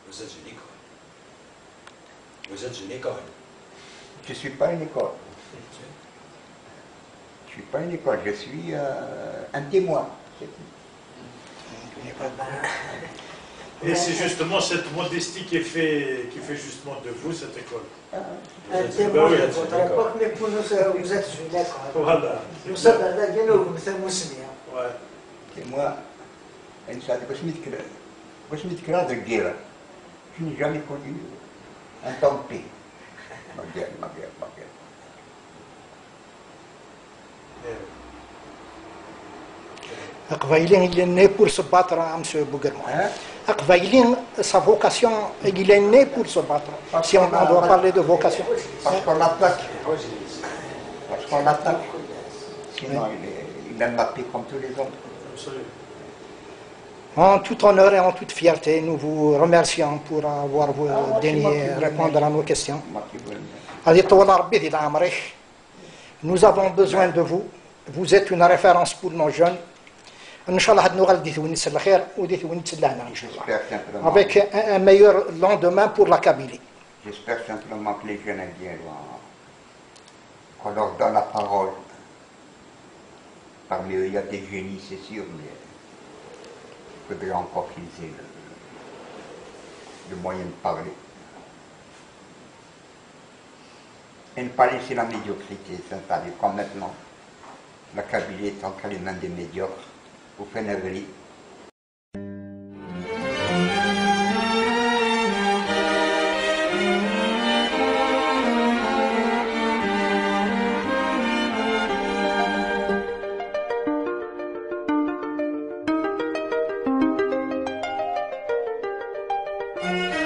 Vous êtes une école. Vous êtes une école. Je ne suis pas une école. Je ne suis pas une école, je suis un témoin. Et c'est justement cette modestie qui fait justement de vous cette école. Un témoin de votre époque, mais pour nous, vous êtes une école. Voilà. Nous sommes à la Guinée, مثل مسلمين. Ouais. Témoin, باش نتكرا de guerre. Je n'ai jamais connu un temps de paix. Ma guerre. Akvaïlin, il est né pour se battre, M. Bouguerma. Akvaïlin, sa vocation, il est né pour se battre. Si on doit parler de vocation. Parce qu'on l'attaque. Parce qu'on l'attaque. Sinon, il aime la paix comme tous les autres. Absolument. En tout honneur et en toute fierté, nous vous remercions pour avoir daigné répondre à nos questions. Nous avons besoin de vous. Vous êtes une référence pour nos jeunes. Avec un meilleur lendemain pour la Kabylie. J'espère simplement que les jeunes indiens, qu'on leur donne la parole. Parmi eux, il y a des génies, c'est sûr, mais il faudrait encore qu'ils aient le moyen de parler. Et ne pas laisser la médiocrité s'installer, comme maintenant. La Kabylie est entre les mains des médiocres. Vous faites une Thank you.